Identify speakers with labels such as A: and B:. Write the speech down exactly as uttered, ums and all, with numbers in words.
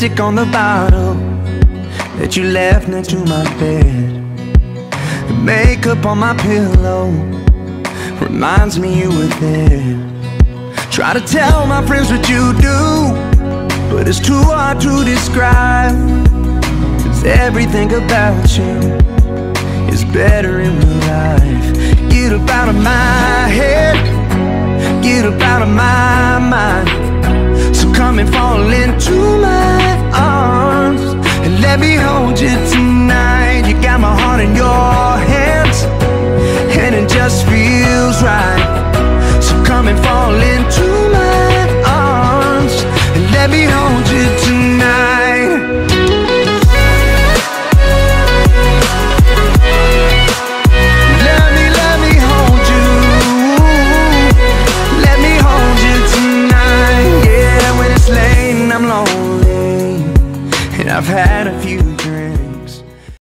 A: lipstick on the bottle that you left next to my bed. The makeup on my pillow reminds me you were there. Try to tell my friends what you do, but it's too hard to describe. 'Cause everything about you is better in real life. Get up out of my head, get up out of my mind. So come and fall into my arms and let me hold you tonight. You got my heart in your hands, and it just feels right. So come and fall into my arms and let me hold you tonight. Let me, let me hold you. Let me hold you tonight. Yeah, when it's late and I'm lonely and I've had a few drinks,